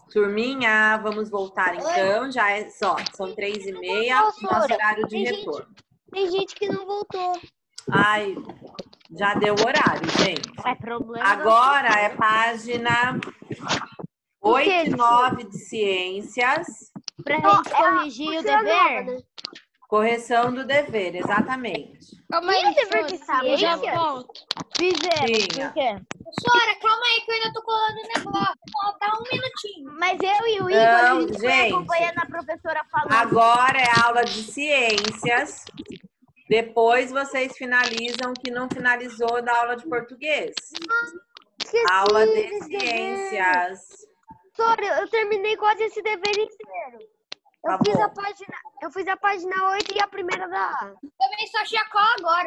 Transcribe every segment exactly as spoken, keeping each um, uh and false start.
Turminha, vamos voltar então. Já é só, são três e meia, nosso horário de retorno. Tem gente que não voltou. Ai, já deu o horário, gente. É problema. Agora é página oito e nove de ciências. Pra gente corrigir o dever. Correção do dever, exatamente. Calma aí, dever de ciência? Já volto. Fizemos, por quê? Professora, calma aí que eu ainda tô colando o negócio. Falta um minutinho. Mas eu e o Igor, Não, a gente foi gente. acompanhando a professora falando. Agora é aula de ciências. Depois vocês finalizam o que não finalizou da aula de português. Esqueci Aula de desse ciências. Professora, eu terminei quase esse dever inteiro. Eu, Tá fiz bom. a página, eu fiz a página oito e a primeira da... Também só achei a cola agora.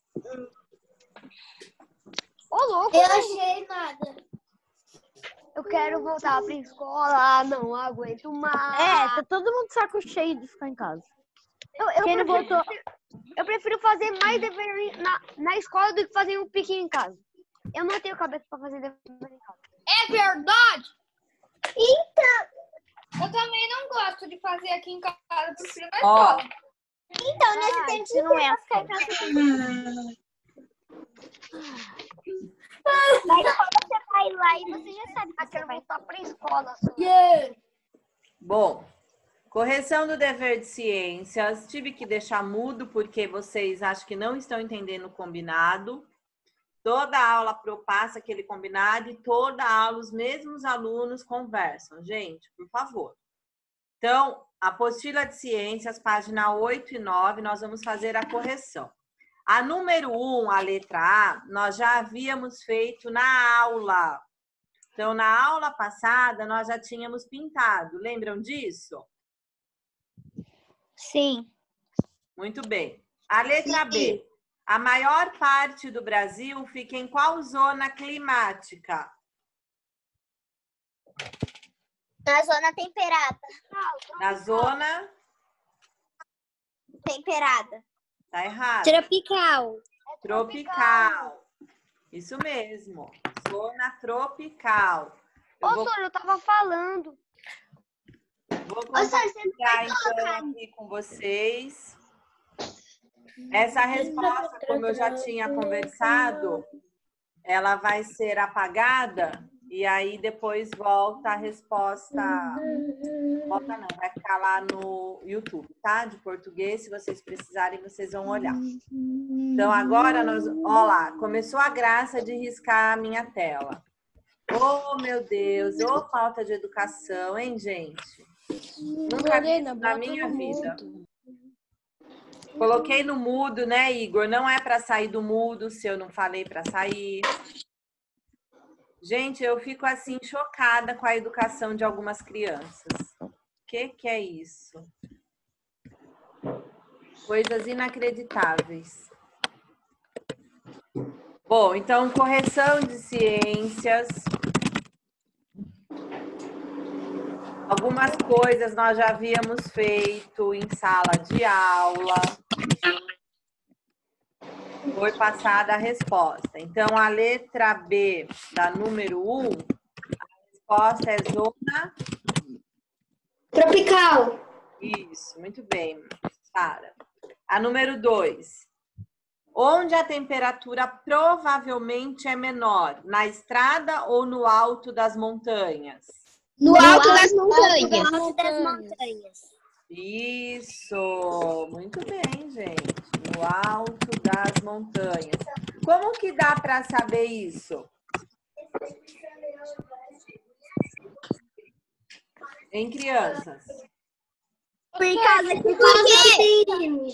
Ô, louco! Eu achei nada. Eu quero voltar pra escola, não aguento mais. É, tá todo mundo de saco cheio de ficar em casa. Eu, eu Quem não prefiro, voltou? eu prefiro fazer mais dever na, na escola do que fazer um piquinho em casa. Eu não tenho cabeça pra fazer dever em casa. É verdade? Então... Eu também não gosto de fazer aqui em casa, eu prefiro na Ó. escola. Então, nesse Ai, tempo isso não é você assim. ficar em casa. Mas quando você vai lá e você já sabe que Eu você quero vai... voltar pra escola. Só. Bom, correção do dever de ciências. Tive que deixar mudo porque vocês acham que não estão entendendo o combinado. Toda aula Pro passa aquele combinado e toda aula os mesmos alunos conversam. Gente, por favor. Então, apostila de ciências, página oito e nove, nós vamos fazer a correção. A número um, a letra A, nós já havíamos feito na aula. Então, na aula passada, nós já tínhamos pintado. Lembram disso? Sim. Muito bem. A letra B. A maior parte do Brasil fica em qual zona climática? Na zona temperada. Na zona... Temperada. Tá errado. Tropical. Tropical. Isso mesmo. Zona tropical. Eu Ô, vou, Sônia, eu tava falando. vou Sônia, você não compartilhar então aqui com vocês. Essa resposta, como eu já tinha conversado, ela vai ser apagada e aí depois volta a resposta. Volta não, vai ficar lá no YouTube, tá? De português, se vocês precisarem, vocês vão olhar. Então agora nós, ó lá, começou a graça de riscar a minha tela. Oh, meu Deus, ô falta de educação, hein, gente? Nunca vi isso na minha vida. Coloquei no mudo, né, Igor? Não é para sair do mudo se eu não falei para sair. Gente, eu fico assim chocada com a educação de algumas crianças. O que que é isso? Coisas inacreditáveis. Bom, então, correção de ciências. Algumas coisas nós já havíamos feito em sala de aula. Foi passada a resposta. Então, a letra B da número um, a resposta é zona... Tropical. Isso, muito bem, Sara. A número dois. Onde a temperatura provavelmente é menor? Na estrada ou no alto das montanhas? No, No alto, alto das montanhas. das No alto das montanhas. montanhas. Isso, muito bem, gente. No alto das montanhas. Como que dá para saber isso? Em crianças. Por causa que por quê?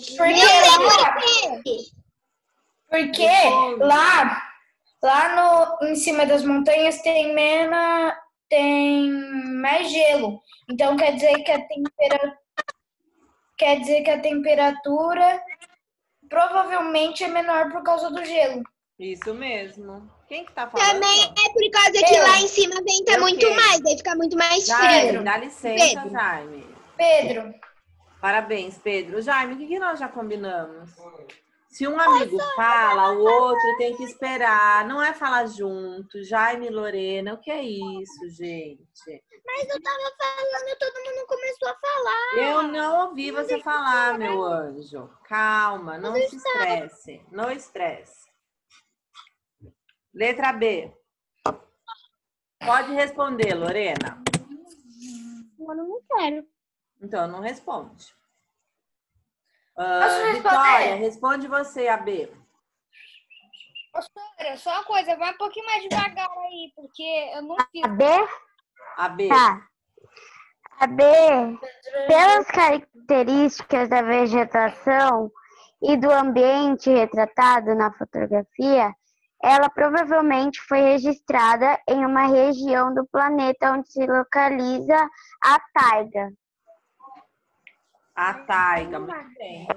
Por quê? Porque lá, lá no, em cima das montanhas tem menos, tem mais gelo. Então quer dizer que a temperatura quer dizer que a temperatura provavelmente é menor por causa do gelo. Isso mesmo. Quem que tá falando? Também é por causa que Eu. lá em cima venta Eu muito quê? mais, aí fica muito mais Jaime, frio. dá licença, Pedro. Jaime. Pedro, Parabéns, Pedro. Jaime, o que que nós já combinamos? Se um amigo fala, o outro tem que esperar. Não é falar junto. Jaime e Lorena, o que é isso, gente? Mas eu tava falando, todo mundo começou a falar. Eu não ouvi você falar, meu anjo. Calma, não se estresse. Não estresse. Letra B. Pode responder, Lorena. Eu não quero. Então, não responde. Posso Ah, responder? Vitória, responde você, a B. Ô, Sora, só uma coisa, vai um pouquinho mais devagar aí, porque eu não fiz. A B? A B. Tá. A B, pelas características da vegetação e do ambiente retratado na fotografia, ela provavelmente foi registrada em uma região do planeta onde se localiza a taiga. A taiga, muito bem.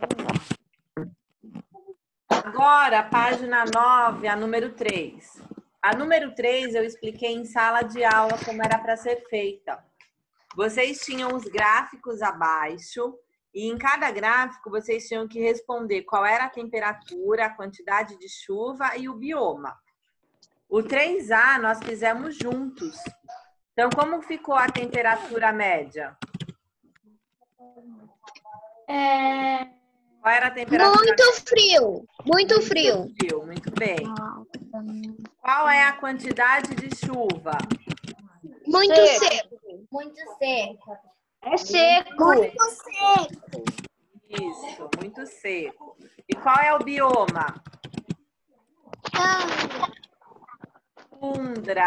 Agora, página nove, a número três. A número três eu expliquei em sala de aula como era para ser feita. Vocês tinham os gráficos abaixo e em cada gráfico vocês tinham que responder qual era a temperatura, a quantidade de chuva e o bioma. O três A nós fizemos juntos. Então, como ficou a temperatura média? É... Qual era a temperatura? Muito frio. Muito frio. Muito frio, muito bem. Qual é a quantidade de chuva? Muito Seco. seco. Muito seco. É seco. Muito seco. Isso, muito seco. E qual é o bioma? Ah, Tundra.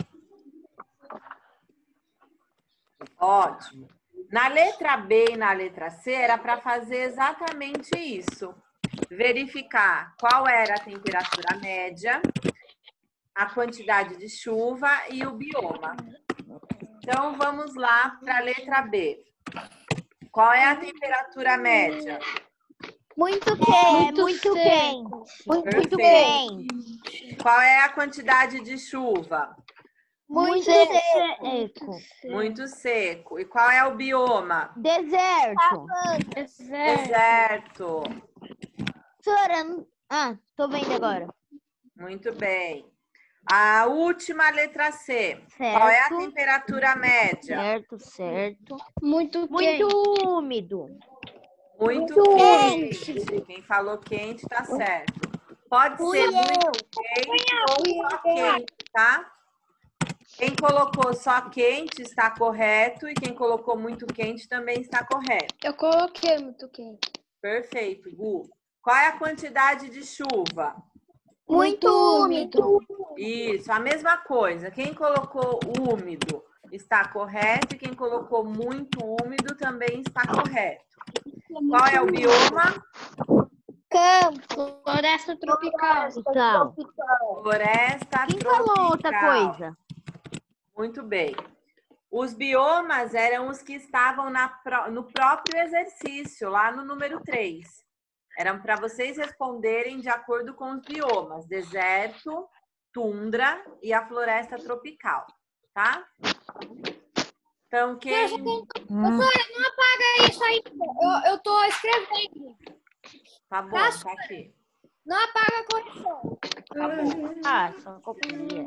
Ótimo. Na letra B e na letra C era para fazer exatamente isso. Verificar qual era a temperatura média, a quantidade de chuva e o bioma. Então, vamos lá para a letra B. Qual é a temperatura média? muito quente. Muito quente. Muito Perfeito. quente. Qual é a quantidade de chuva? Muito seco. Muito seco. E qual é o bioma? Deserto. Deserto. Sora, não- ah, tô vendo agora. Muito bem. A última letra C. Certo. Qual é a temperatura média? Certo, certo. Muito Muito úmido. Muito quente. quente. Quem falou quente tá certo. Pode Fui ser eu. muito quente ou só quente, tá? Quem colocou só quente está correto e quem colocou muito quente também está correto. Eu coloquei muito quente. Perfeito, Gu. Qual é a quantidade de chuva? Muito úmido. Isso, a mesma coisa. Quem colocou úmido está correto e quem colocou muito úmido também está correto. Qual é o bioma? Campo. Floresta tropical. Então, Floresta quem tropical. falou outra coisa? Muito bem. Os biomas eram os que estavam na, pró- no próprio exercício, lá no número três. Eram para vocês responderem de acordo com os biomas. Deserto, tundra e a floresta tropical, tá? Então, quem... Apaga isso aí. Eu, eu tô escrevendo. Tá bom, tá aqui. Não apaga a correção. Tá bom. Ah, só copia.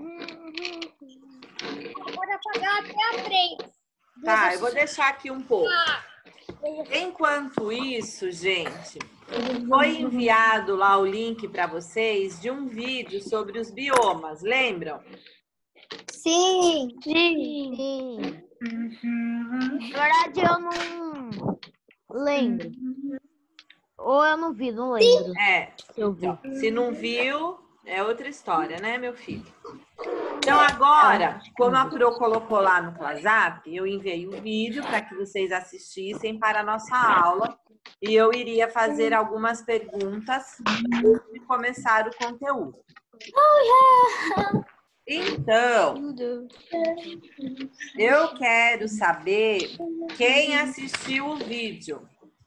Pode apagar até a três. Tá, eu vou deixar aqui um pouco. Enquanto isso, gente, foi enviado lá o link para vocês de um vídeo sobre os biomas, lembram? Sim. Sim. Na verdade, eu não lembro. Ou eu não vi, não lembro. É, Se eu vi. se não viu, é outra história, né, meu filho? Então, agora, como a Pro colocou lá no WhatsApp, eu enviei o vídeo para que vocês assistissem para a nossa aula e eu iria fazer algumas perguntas antes de começar o conteúdo. Então, eu quero saber quem assistiu o vídeo.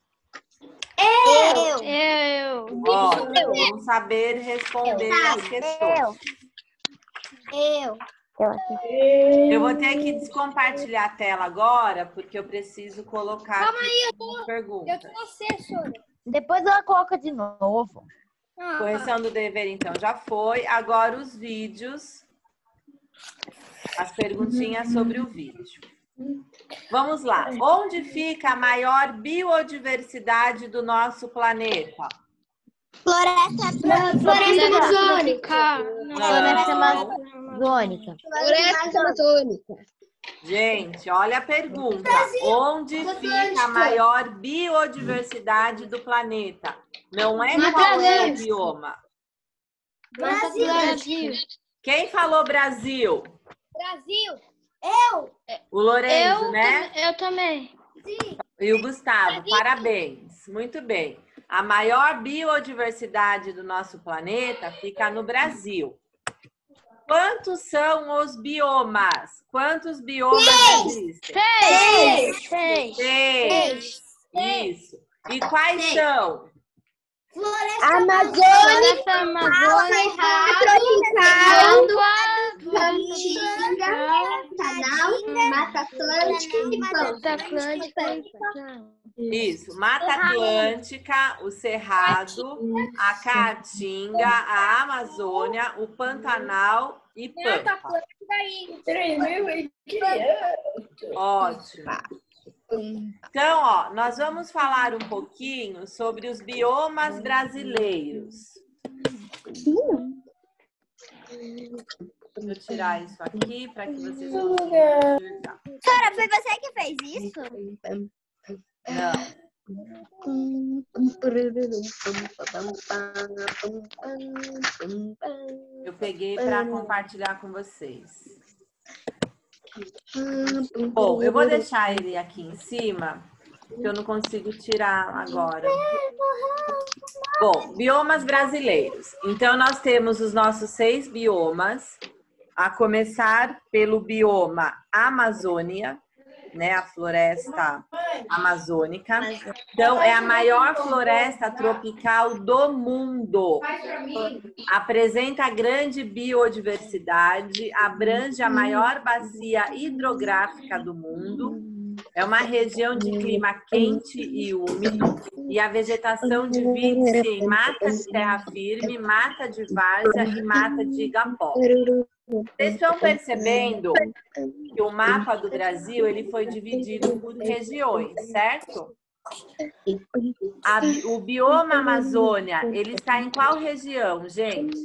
Eu. Eu. Ó, vão saber responder as questões. Eu. Eu vou ter que descompartilhar a tela agora, porque eu preciso colocar Calma aqui aí, eu tô, uma eu pergunta. tô na Sora. Depois ela coloca de novo. Correção do dever, então, já foi. Agora os vídeos. As perguntinhas sobre o vídeo. Vamos lá. Onde fica a maior biodiversidade do nosso planeta? Floresta, floresta amazônica. Floresta Não. amazônica. Floresta amazônica. Gente, olha a pergunta. Onde fica a maior biodiversidade do planeta? Não é qual é o bioma. Brasil. Quem falou Brasil? Brasil. O Lourenço, né? Eu também. E o Gustavo, parabéns. Muito bem. A maior biodiversidade do nosso planeta fica no Brasil. Quantos são os biomas? Quantos biomas existem? Seis. Seis. Seis. Isso. E quais são? Floresta amazônica. Tropical. Mata Atlântica e Mata Atlântica. Isso. Mata Atlântica, o Cerrado, a Caatinga, a Amazônia, o Pantanal e Pampa. três mil e quinhentos. Ótimo. Então, ó, nós vamos falar um pouquinho sobre os biomas brasileiros. Vou tirar isso aqui para que vocês consigam enxergar. Cara, foi você que fez isso? Não. Eu peguei para compartilhar com vocês. Bom, eu vou deixar ele aqui em cima, que eu não consigo tirar agora. Bom, biomas brasileiros. Então, nós temos os nossos seis biomas, a começar pelo bioma Amazônia, né, a floresta amazônica. Então, é a maior floresta tropical do mundo. Apresenta grande biodiversidade, abrange a maior bacia hidrográfica do mundo. É uma região de clima quente e úmido e a vegetação divide-se em mata de terra firme, mata de várzea e mata de igapó. Vocês estão percebendo que o mapa do Brasil ele foi dividido por regiões, certo? A, o bioma Amazônia, ele está em qual região, gente?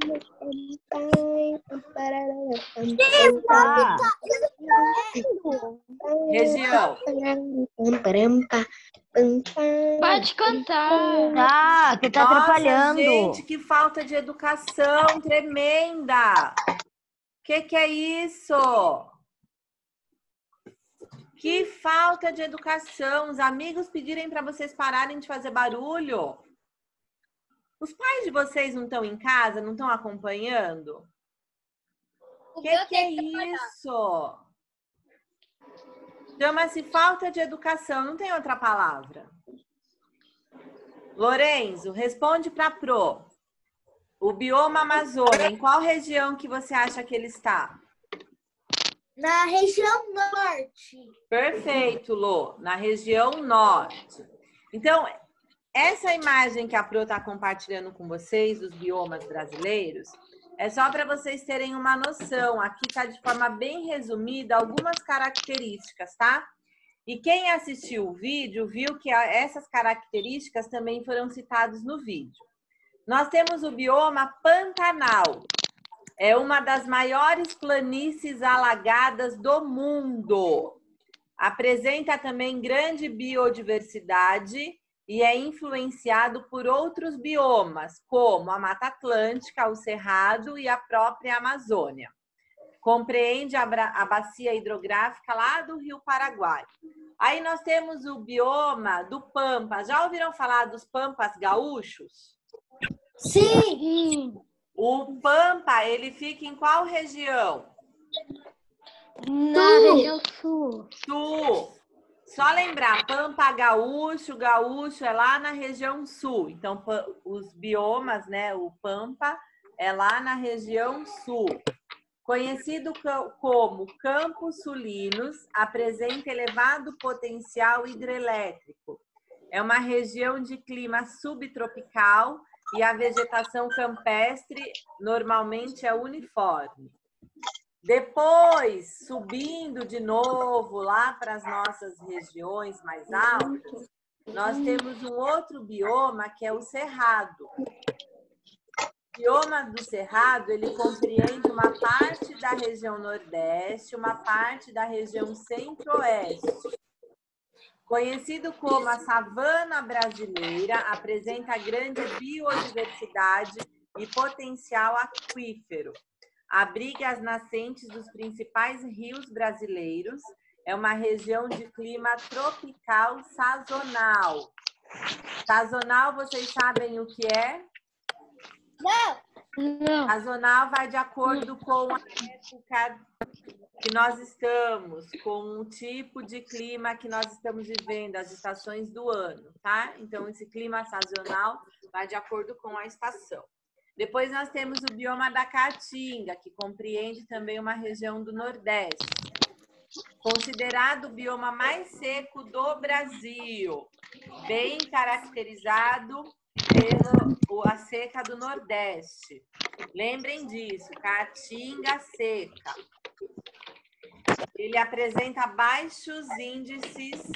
Região. Pode cantar. Ah, você tá Nossa, atrapalhando. gente, que falta de educação tremenda. Que que é isso? Que falta de educação. Os amigos pedirem para vocês pararem de fazer barulho. Os pais de vocês não estão em casa, não estão acompanhando? Que que é isso? Chama-se falta de educação, não tem outra palavra. Lorenzo, responde para a Pro. O bioma Amazônia, em qual região que você acha que ele está? Na região norte. Perfeito, Lô. Na região norte. Então, essa imagem que a Pro está compartilhando com vocês, dos biomas brasileiros, é só para vocês terem uma noção. Aqui está de forma bem resumida algumas características, tá? E quem assistiu o vídeo viu que essas características também foram citadas no vídeo. Nós temos o bioma Pantanal. É uma das maiores planícies alagadas do mundo. Apresenta também grande biodiversidade e é influenciado por outros biomas, como a Mata Atlântica, o Cerrado e a própria Amazônia. Compreende a, a bacia hidrográfica lá do Rio Paraguai. Aí nós temos o bioma do Pampa. Já ouviram falar dos Pampas gaúchos? Sim. O Pampa, ele fica em qual região? Na região sul. Sul. Só lembrar, Pampa gaúcho, gaúcho é lá na região sul. Então, os biomas, né, o Pampa é lá na região sul. Conhecido como Campos Sulinos, apresenta elevado potencial hidrelétrico. É uma região de clima subtropical e a vegetação campestre normalmente é uniforme. Depois, subindo de novo lá para as nossas regiões mais altas, nós temos um outro bioma que é o cerrado. O bioma do cerrado, ele compreende uma parte da região nordeste, uma parte da região centro-oeste. Conhecido como a savana brasileira, apresenta grande biodiversidade e potencial aquífero. Abriga as nascentes dos principais rios brasileiros. É uma região de clima tropical sazonal. Sazonal, vocês sabem o que é? Não. Sazonal vai de acordo com a época que nós estamos, com o tipo de clima que nós estamos vivendo, as estações do ano, tá? Então, esse clima sazonal vai de acordo com a estação. Depois nós temos o bioma da Caatinga, que compreende também uma região do Nordeste. Considerado o bioma mais seco do Brasil, bem caracterizado pela seca do Nordeste. Lembrem disso, Caatinga seca. Ele apresenta baixos índices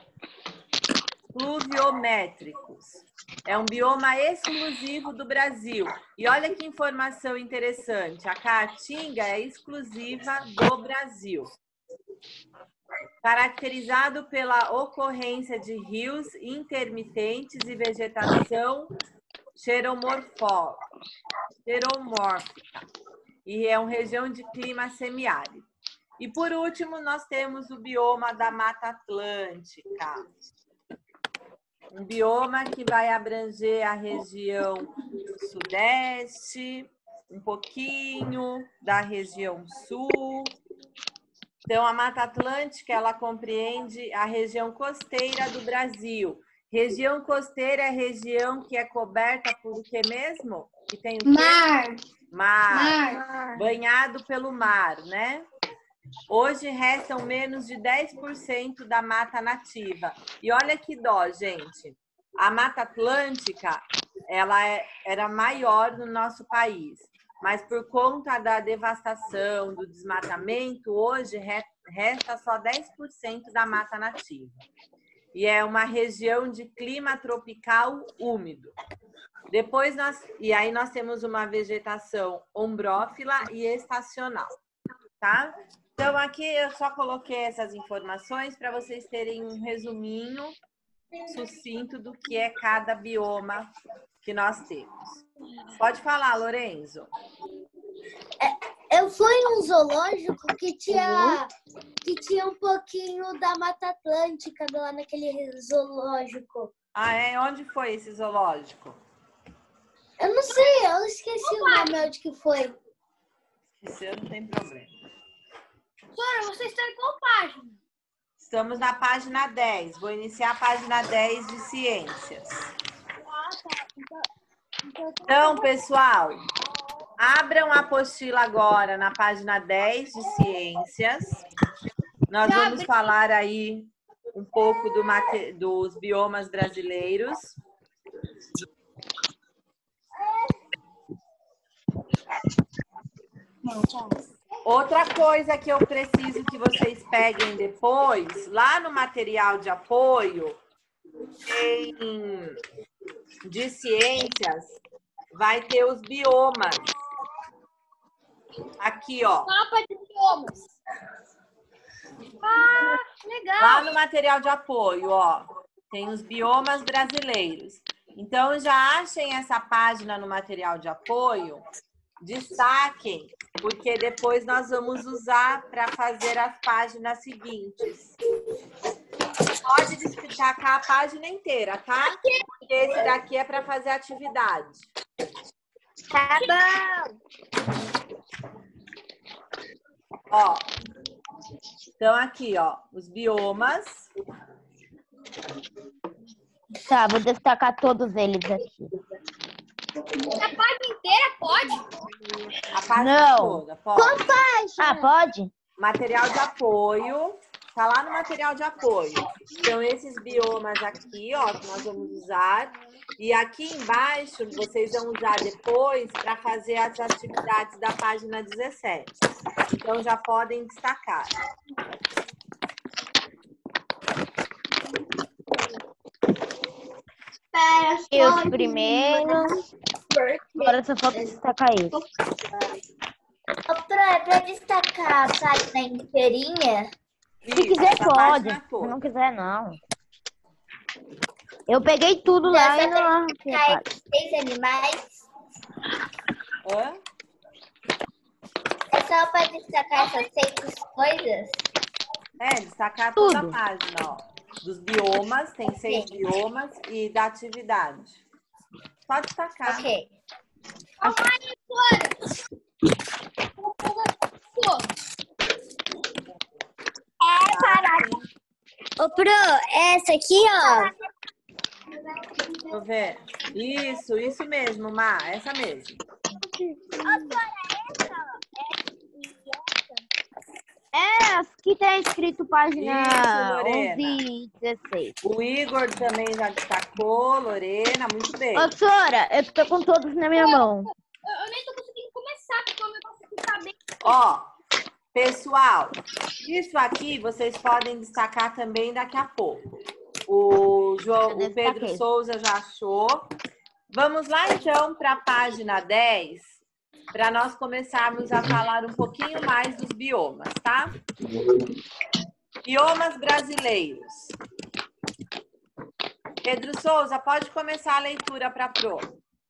pluviométricos. É um bioma exclusivo do Brasil. E olha que informação interessante, a Caatinga é exclusiva do Brasil. Caracterizado pela ocorrência de rios intermitentes e vegetação xeromorfó- xeromórfica. E é uma região de clima semiárido. E por último, nós temos o bioma da Mata Atlântica. Um bioma que vai abranger a região sudeste, um pouquinho da região sul. Então, a Mata Atlântica, ela compreende a região costeira do Brasil. Região costeira é região que é coberta por o que mesmo? Que tem o quê? Mar. Mar. Mar. Banhado pelo mar, né? Hoje restam menos de dez por cento da mata nativa. E olha que dó, gente. A Mata Atlântica, ela é, era maior no nosso país. Mas por conta da devastação, do desmatamento, hoje resta só dez por cento da mata nativa. E é uma região de clima tropical úmido. Depois nós, e aí nós temos uma vegetação ombrófila e estacional, tá? Então aqui eu só coloquei essas informações para vocês terem um resuminho sucinto do que é cada bioma que nós temos. Pode falar, Lorenzo. Eu fui num zoológico que tinha, que tinha um pouquinho da Mata Atlântica lá naquele zoológico. Ah, é? Onde foi esse zoológico? Eu não sei, eu esqueci o nome onde que foi. Esqueceu, não tem problema. Sora, você está em qual página? Estamos na página dez. Vou iniciar a página dez de ciências. Ah, tá. Então, então, Então, pessoal, abram a apostila agora na página dez de ciências. Nós vamos falar aí um pouco do mate- dos biomas brasileiros. Outra coisa que eu preciso que vocês peguem depois, lá no material de apoio, em, de ciências, vai ter os biomas. Aqui, ó. mapa de biomas. Ah, legal. Lá no material de apoio, ó, tem os biomas brasileiros. Então, já achem essa página no material de apoio, destaquem, porque depois nós vamos usar para fazer as páginas seguintes. Pode destacar a página inteira, tá? Porque esse daqui é para fazer atividade. Tá bom. Ó, então aqui, ó, os biomas. Tá, vou destacar todos eles aqui. A página inteira pode? A página Não. toda, pode. Ah, pode? Material de apoio, tá lá no material de apoio. Então, esses biomas aqui, ó, que nós vamos usar. E aqui embaixo, vocês vão usar depois para fazer as atividades da página dezessete. Então, já podem destacar. E os primeiros. Agora só falta destacar isso. Ô, Pro, é pra destacar a página inteirinha? Se Isso, quiser, essa pode. página Se toda. não quiser, não. Eu peguei tudo lá e não. Destacar esses seis animais? Hã? É só pra destacar essas seis coisas? É, destacar toda Tudo. a página, ó. Dos biomas, tem seis biomas, e da atividade. Pode destacar. Ok. Ô, Pro, essa aqui, ó. Deixa eu ver. Isso, isso mesmo, Má. Essa mesmo. É, aqui tá escrito Isso, página Lorena. onze e dezesseis. O Igor também já destacou. Lorena, muito bem. Ô, Sora, eu tô com todos na minha mão. Eu, eu nem tô conseguindo começar, porque eu não consigo saber. Ó, pessoal, isso aqui vocês podem destacar também daqui a pouco. O, João, o Pedro Souza já achou. Vamos lá, então, para a página dez, para nós começarmos a falar um pouquinho mais dos biomas, tá? Biomas brasileiros. Pedro Souza, pode começar a leitura para a Pro.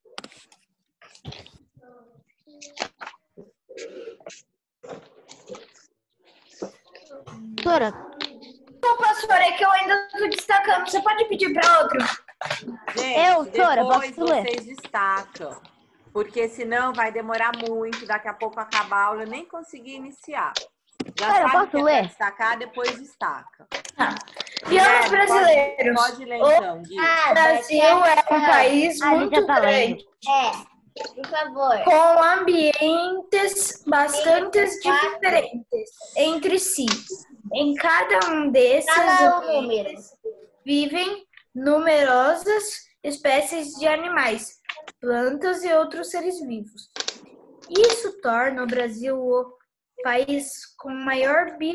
Sora, Não, pastora, é que eu ainda estou destacando. Você pode pedir para outro? Gente, Eu, Sora, depois posso ler? vocês destacam. Porque senão vai demorar muito, daqui a pouco acabar a aula, eu nem conseguir iniciar. Já Sora, sabe posso que é ler? pra destacar, depois destaca. Tá. Biomas Guilherme, brasileiros. Pode, pode ler então, Gui. Ah, O Brasil é um país Ah, a gente muito já tá lendo. grande, É, por favor. com ambientes bastante diferentes entre si. Em cada um desses Fala o número. ambientes vivem numerosas espécies de animais, plantas e outros seres vivos. Isso torna o Brasil o país com maior bi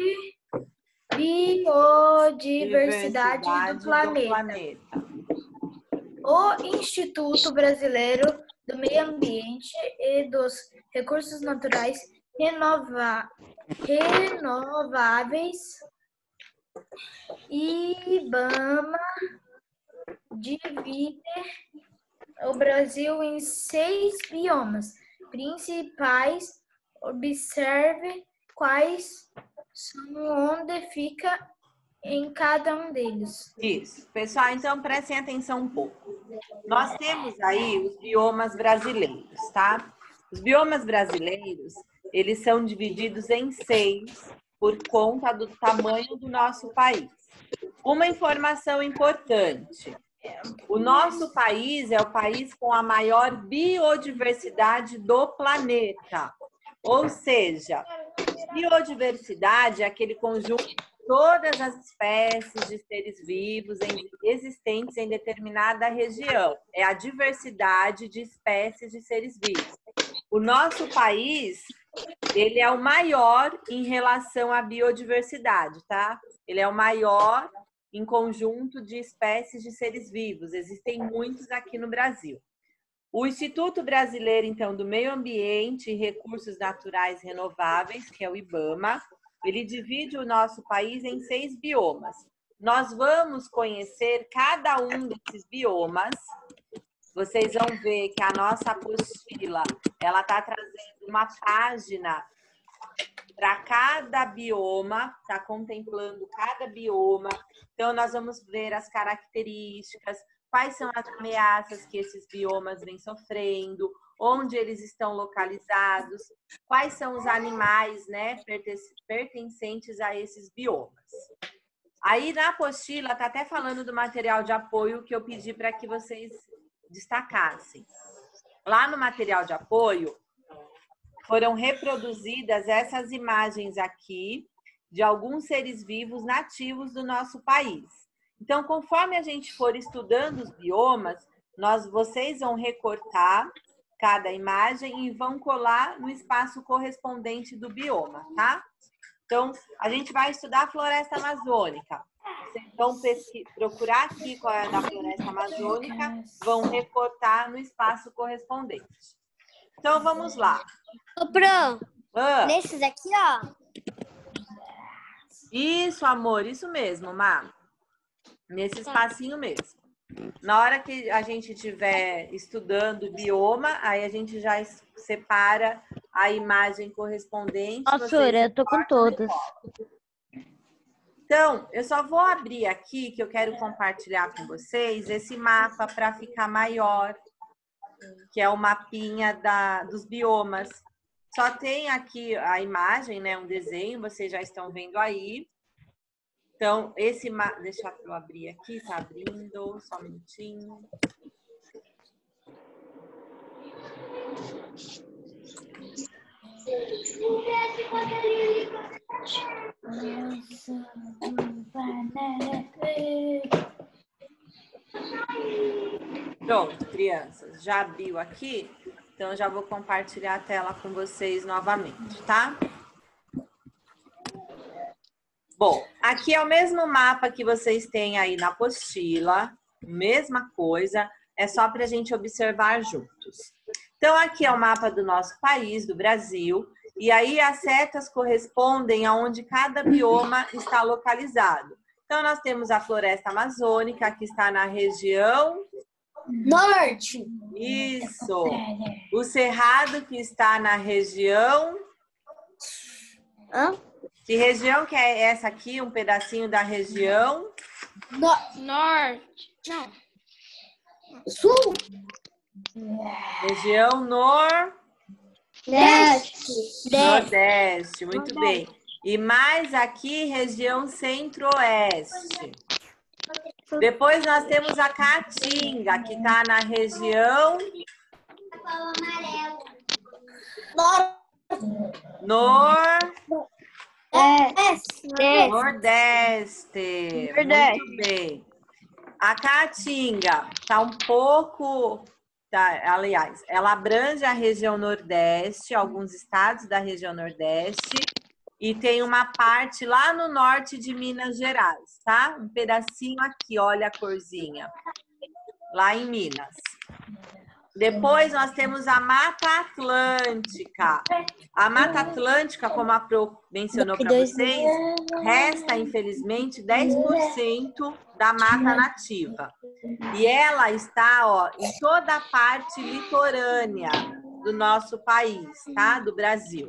biodiversidade Diversidade do planeta. planeta. O Instituto Brasileiro do Meio Ambiente e dos Recursos Naturais Renova- Renováveis, IBAMA, divide o Brasil em seis biomas principais. Observe quais são onde fica em cada um deles. Isso. Pessoal, então prestem atenção um pouco. Nós temos aí os biomas brasileiros, tá? Os biomas brasileiros, eles são divididos em seis por conta do tamanho do nosso país. Uma informação importante. O nosso país é o país com a maior biodiversidade do planeta. Ou seja, biodiversidade é aquele conjunto de todas as espécies de seres vivos existentes em determinada região. É a diversidade de espécies de seres vivos. O nosso país, ele é o maior em relação à biodiversidade, tá? Ele é o maior em conjunto de espécies de seres vivos. Existem muitos aqui no Brasil. O Instituto Brasileiro, então, do Meio Ambiente e Recursos Naturais Renováveis, que é o IBAMA, ele divide o nosso país em seis biomas. Nós vamos conhecer cada um desses biomas. Vocês vão ver que a nossa apostila, ela está trazendo uma página para cada bioma, está contemplando cada bioma. Então, nós vamos ver as características, quais são as ameaças que esses biomas vêm sofrendo, onde eles estão localizados, quais são os animais, né, pertencentes a esses biomas. Aí, na apostila, está até falando do material de apoio que eu pedi para que vocês destacassem. Lá no material de apoio, foram reproduzidas essas imagens aqui de alguns seres vivos nativos do nosso país. Então, conforme a gente for estudando os biomas, nós, vocês vão recortar cada imagem e vão colar no espaço correspondente do bioma, tá? Então, a gente vai estudar a floresta amazônica. Vocês vão procurar aqui qual é a da floresta amazônica, vão recortar no espaço correspondente. Então, vamos lá. Ô, Fran, Ah, nesses aqui, ó. isso, amor, isso mesmo, Má. Nesse espacinho mesmo. Na hora que a gente estiver estudando o bioma, aí a gente já separa a imagem correspondente. Nossa, eu tô com todas. Então, eu só vou abrir aqui, que eu quero compartilhar com vocês, esse mapa para ficar maior, que é o mapinha da, dos biomas. Só tem aqui a imagem, né, um desenho, vocês já estão vendo aí. Então, esse mapa... Deixa eu abrir aqui, tá abrindo, só um minutinho. Pronto, crianças, já abriu aqui, então já vou compartilhar a tela com vocês novamente, tá? Bom, aqui é o mesmo mapa que vocês têm aí na apostila, mesma coisa, é só para a gente observar juntos. Então, aqui é o mapa do nosso país, do Brasil, e aí as setas correspondem aonde cada bioma está localizado. Então, nós temos a floresta amazônica, que está na região... Norte. Isso. O cerrado, que está na região... Hã? Que região que é essa aqui? Um pedacinho da região? No... Norte. Não. Sul. Região nor... Leste. Nordeste. Muito bem. E mais aqui, região centro-oeste. Depois nós temos a Caatinga, que está na região... Nor... Nordeste. Nordeste. Muito bem. A Caatinga está um pouco... Tá, aliás, ela abrange a região Nordeste, alguns estados da região Nordeste, e tem uma parte lá no norte de Minas Gerais, tá? Um pedacinho aqui, olha a corzinha, lá em Minas. Depois nós temos a Mata Atlântica. A Mata Atlântica, como a Pro mencionou para vocês, resta, infelizmente, dez por cento da mata nativa. E ela está, ó, em toda a parte litorânea do nosso país, tá? Do Brasil.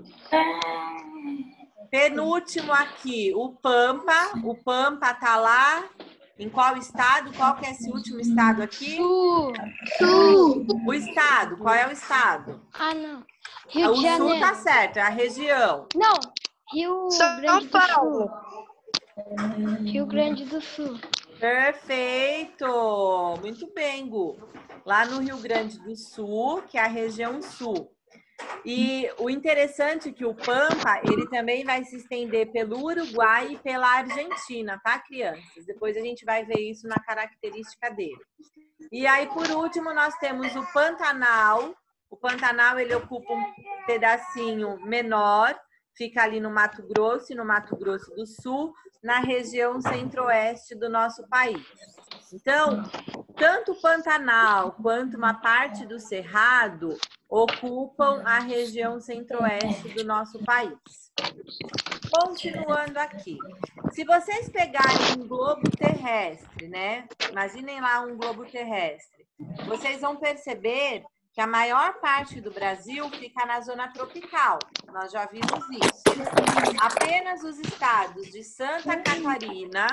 Penúltimo aqui, o Pampa. O Pampa tá lá. Em qual estado? Qual que é esse último estado aqui? Sul. Sul. O estado. Qual é o estado? Ah, não. Rio O de sul Janeiro. tá certo, é a região. Não. Rio Grande do Sul. Rio Grande do Sul. Perfeito! Muito bem, Gu. Lá no Rio Grande do Sul, que é a região sul. E o interessante é que o Pampa, ele também vai se estender pelo Uruguai e pela Argentina, tá, crianças? Depois a gente vai ver isso na característica dele. E aí, por último, nós temos o Pantanal. O Pantanal, ele ocupa um pedacinho menor, fica ali no Mato Grosso e no Mato Grosso do Sul, na região centro-oeste do nosso país. Então, tanto o Pantanal quanto uma parte do Cerrado ocupam a região centro-oeste do nosso país. Continuando aqui. Se vocês pegarem um globo terrestre, né? Imaginem lá um globo terrestre. Vocês vão perceber que a maior parte do Brasil fica na zona tropical. Nós já vimos isso. Apenas os estados de Santa Catarina,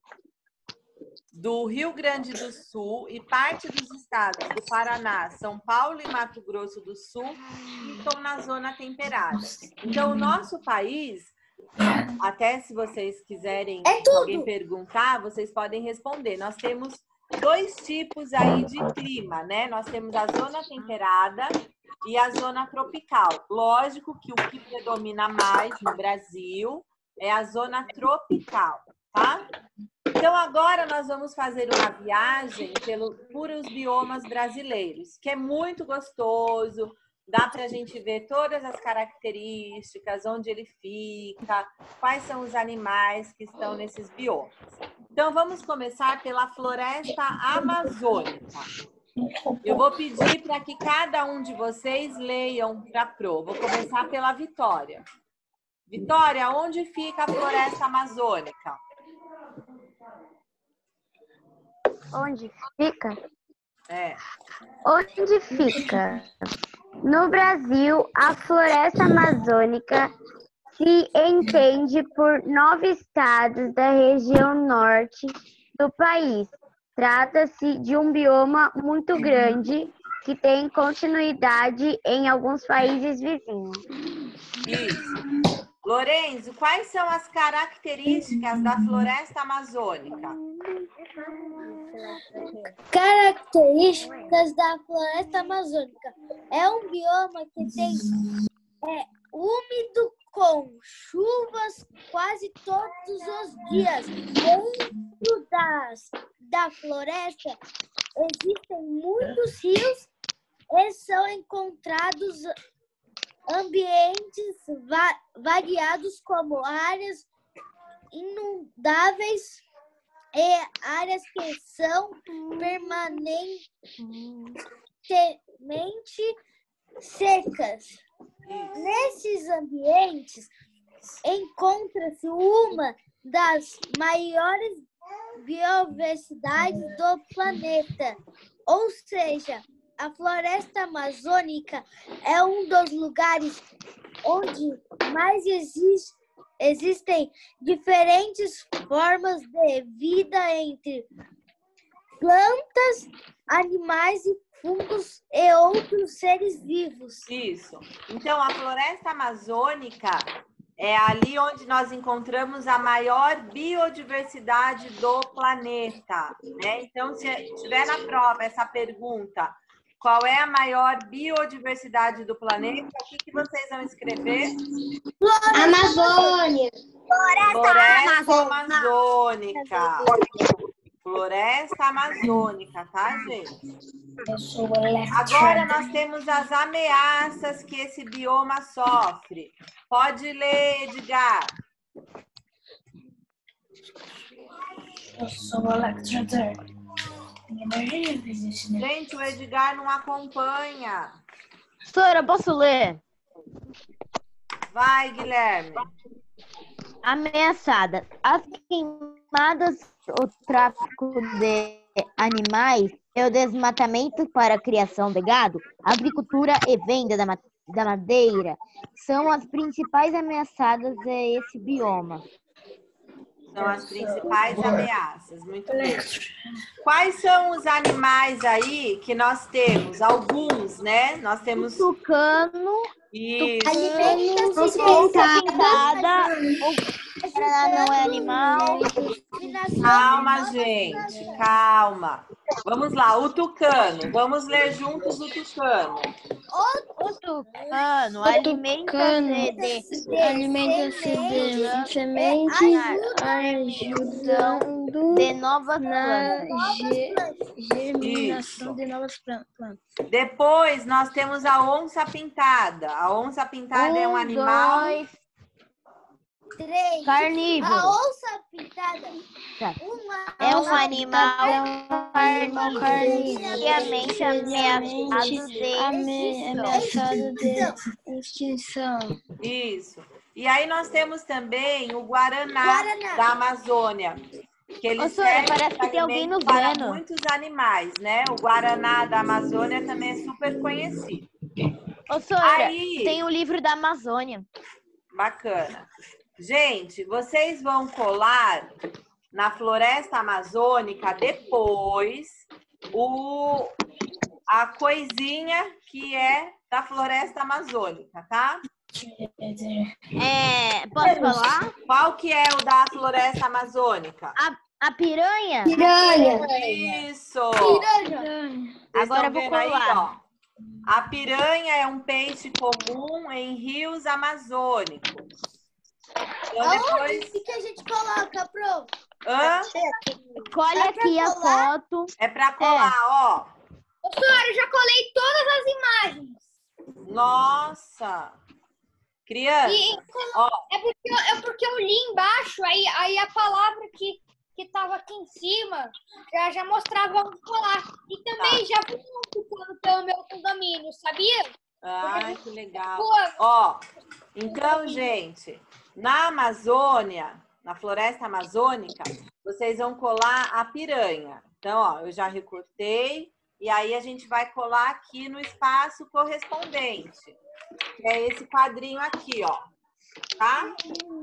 do Rio Grande do Sul e parte dos estados do Paraná, São Paulo e Mato Grosso do Sul ficam na zona temperada. Então, o nosso país, até se vocês quiserem, É se alguém perguntar, vocês podem responder. Nós temos dois tipos aí de clima, né? Nós temos a zona temperada e a zona tropical. Lógico que o que predomina mais no Brasil é a zona tropical, tá? Então, agora nós vamos fazer uma viagem pelo, por os biomas brasileiros, que é muito gostoso, dá para a gente ver todas as características, onde ele fica, quais são os animais que estão nesses biomas. Então, vamos começar pela floresta amazônica. Eu vou pedir para que cada um de vocês leiam para a Pro. Vou começar pela Vitória. Vitória, onde fica a floresta amazônica? Onde fica? É. Onde fica? No Brasil, a floresta amazônica se entende por nove estados da região norte do país. Trata-se de um bioma muito grande que tem continuidade em alguns países vizinhos. Isso. Lorenzo, quais são as características da floresta amazônica? Características da floresta amazônica. É um bioma que tem é, úmido com chuvas quase todos os dias. Dentro das, da floresta existem muitos rios e são encontrados ambientes va variados como áreas inundáveis e áreas que são permanentemente secas. Nesses ambientes encontra-se uma das maiores biodiversidades do planeta, ou seja, a floresta amazônica é um dos lugares onde mais existe, existem diferentes formas de vida entre plantas, animais e fungos e outros seres vivos. Isso. Então, a floresta amazônica é ali onde nós encontramos a maior biodiversidade do planeta, né? Então, se tiver na prova essa pergunta, qual é a maior biodiversidade do planeta? O que, que vocês vão escrever? Amazônia. Floresta amazônica. Floresta amazônica, tá, gente? Agora nós temos as ameaças que esse bioma sofre. Pode ler, Edgar. Eu sou o Electroder. Gente, o Edgar não acompanha. Professora, posso ler? Vai, Guilherme. Ameaçada. As queimadas, o tráfico de animais e o desmatamento para a criação de gado, agricultura e venda da, ma da madeira são as principais ameaçadas a esse bioma. São as principais ameaças. Muito bem. Quais são os animais aí que nós temos? Alguns, né? Nós temos tucano, isso. Alimenta-se pintada, o Paraná não é animal. Calma, gente, calma. Vamos lá, o tucano. Vamos ler juntos o tucano. O tucano alimenta-se de, alimenta-se de sementes, ajudando de novas na plantas. germinação de novas plantas. Depois nós temos a onça pintada. A onça pintada Um, é um animal. Dois, três. carnívoro. A onça pintada. Tá. Uma É um onça animal Animal carnivoramente ameaçado de ame- ameaçado de extinção. Isso. E aí nós temos também o guaraná, Guaraná. da Amazônia. Que ele Ô, Sônia, serve parece de que tem alguém alimento nos para vendo. muitos animais, né? O guaraná da Amazônia também é super conhecido. Ô, Sora, Aí- tem o livro da Amazônia. Bacana. Gente, vocês vão colar na floresta amazônica depois o, a coisinha que é da floresta amazônica, tá? É, posso falar? Qual que é o da floresta amazônica? A, a piranha? piranha. Isso! Piranha. Agora Vocês eu vou estão vendo aí, colar. ó? A piranha é um peixe comum em rios amazônicos. Então, depois... Aonde que a gente coloca, Pro? Hã? Escolhe É pra aqui a colar? foto. É pra colar, ó. Professora, eu já colei todas as imagens. Nossa! Criança, E ó. é porque, eu, é porque eu li embaixo, aí, aí a palavra que, que tava aqui em cima já, já mostrava onde colar. E também Tá. já fui ficando pelo meu condomínio, sabia? Ai, que legal. Pô, Ó, então, gente, na Amazônia, na floresta amazônica, vocês vão colar a piranha. Então, ó, eu já recortei e aí a gente vai colar aqui no espaço correspondente. Que é esse quadrinho aqui, ó. Tá?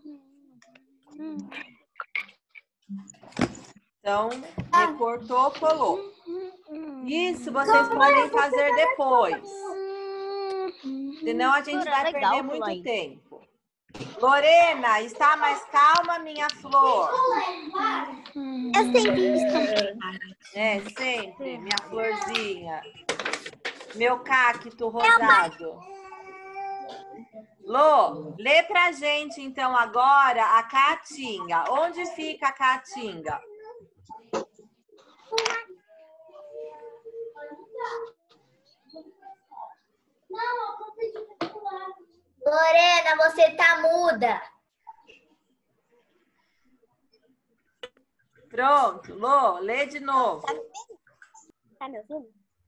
Então, recortou, colou. Isso vocês podem fazer depois. Senão a gente vai Legal, perder muito Flor. tempo. Lorena, está mais calma, minha flor? Eu sempre estou. É, sempre, minha florzinha. Meu cacto rosado. Lô, lê pra gente, então, agora a caatinga. Onde fica a caatinga? Lorena, você tá muda. Pronto, Lô, lê de novo. Tá me ouvindo?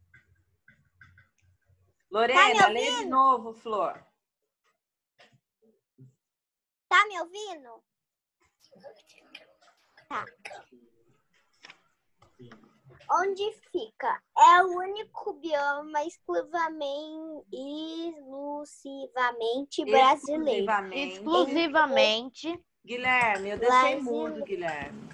Lorena, Tá me lê de ouvindo? novo, Flor. Tá me ouvindo? Tá. Onde fica? É o único bioma exclusivamente, exclusivamente brasileiro. Exclusivamente. Exclusivamente. Guilherme, eu deixei Brasileiro. mudo, Guilherme.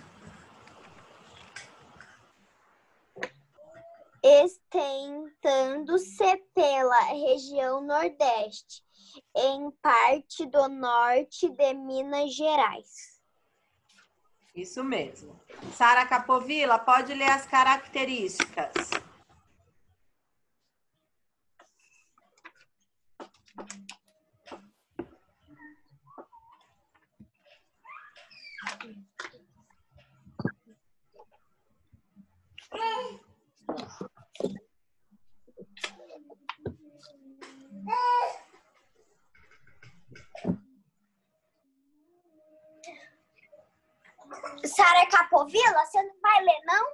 Estendendo-se pela região Nordeste, em parte do norte de Minas Gerais. Isso mesmo. Sara Capovilla, pode ler as características. Sara Capovilla, você não vai ler, não?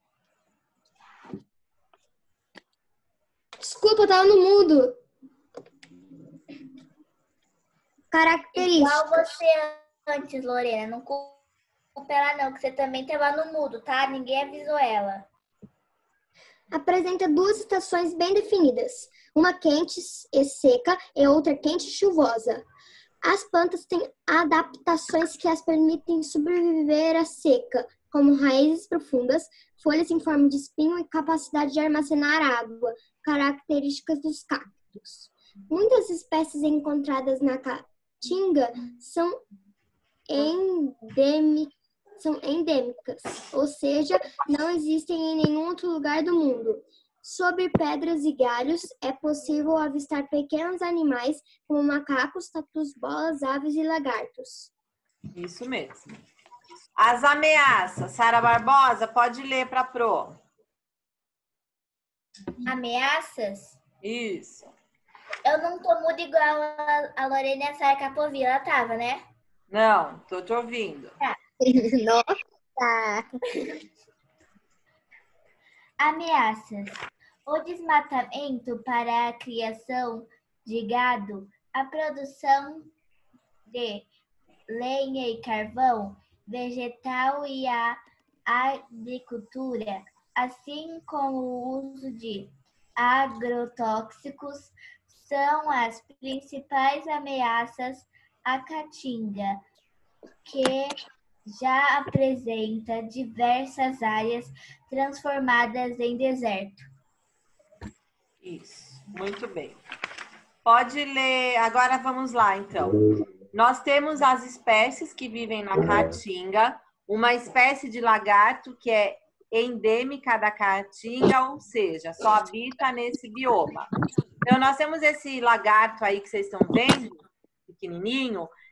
desculpa, eu tava no mudo. Característica. Igual você antes, Lorena. Não culpa ela, não, que você também tava no mudo, tá? Ninguém avisou ela. Apresenta duas estações bem definidas, uma quente e seca e outra quente e chuvosa. As plantas têm adaptações que as permitem sobreviver à seca, como raízes profundas, folhas em forma de espinho e capacidade de armazenar água, características dos cactos. Muitas espécies encontradas na caatinga são endêmicas. São endêmicas, ou seja, não existem em nenhum outro lugar do mundo. Sobre pedras e galhos, é possível avistar pequenos animais como macacos, tatus, bolas, aves e lagartos. Isso mesmo. As ameaças. Sara Barbosa, pode ler para a Pro. Ameaças? Isso. Eu não tô muda igual a, a Lorena e a Sara Capovilla, ela tava, né? Não, tô te ouvindo. Nossa! Ameaças. O desmatamento para a criação de gado, a produção de lenha e carvão, vegetal e a agricultura, assim como o uso de agrotóxicos, são as principais ameaças à caatinga, que já apresenta diversas áreas transformadas em deserto. Isso, muito bem. Pode ler, agora vamos lá, então. Nós temos as espécies que vivem na caatinga, uma espécie de lagarto que é endêmica da caatinga, ou seja, só habita nesse bioma. Então, nós temos esse lagarto aí que vocês estão vendo, pequenininho,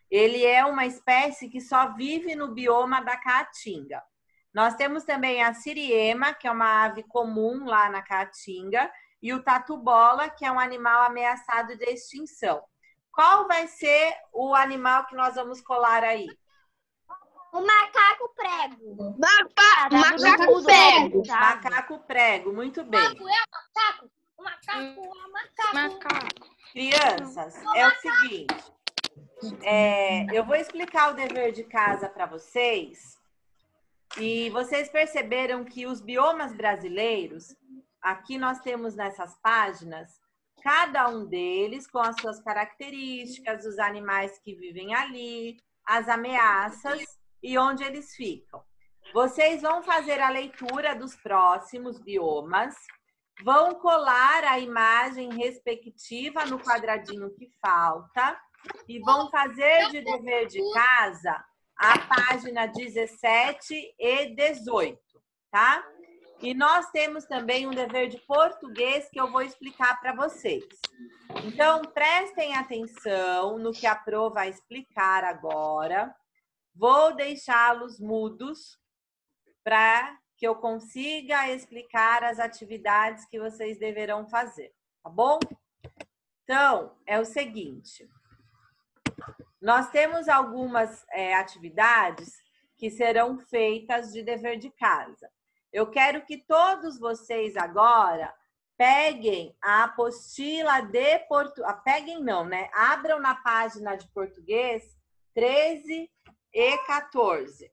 Ele é uma espécie que só vive no bioma da Caatinga. Nós temos também a siriema, que é uma ave comum lá na Caatinga, e o tatu-bola, que é um animal ameaçado de extinção. Qual vai ser o animal que nós vamos colar aí? O macaco prego. Macaco, macaco prego. Macaco prego, muito bem. Macaco é macaco. O macaco é macaco. Macaco. Crianças, é o seguinte, é, eu vou explicar o dever de casa para vocês, e vocês perceberam que os biomas brasileiros, aqui nós temos nessas páginas, cada um deles com as suas características, os animais que vivem ali, as ameaças e onde eles ficam. Vocês vão fazer a leitura dos próximos biomas, vão colar a imagem respectiva no quadradinho que falta e vão fazer de dever de casa a página dezessete e dezoito, tá? E nós temos também um dever de português que eu vou explicar para vocês. Então, prestem atenção no que a Pro vai explicar agora. Vou deixá-los mudos para que eu consiga explicar as atividades que vocês deverão fazer, tá bom? Então, é o seguinte. Nós temos algumas é, atividades que serão feitas de dever de casa. Eu quero que todos vocês agora peguem a apostila de português. Peguem não, né? Abram na página de português treze e quatorze.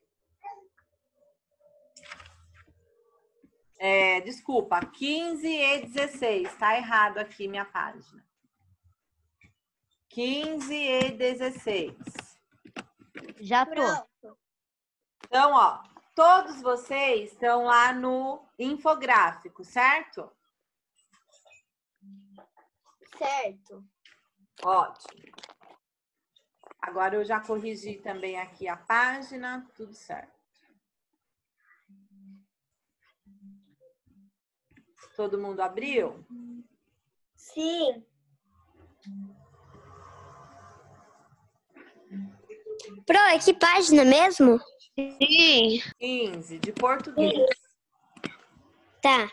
É, desculpa, quinze e dezesseis. Tá errado aqui minha página. quinze e dezesseis. Já tô. Então, ó, todos vocês estão lá no infográfico, certo? Certo. Ótimo. Agora eu já corrigi também aqui a página, tudo certo. Todo mundo abriu? Sim. Pro, é que página mesmo? Sim. quinze, de português. Tá.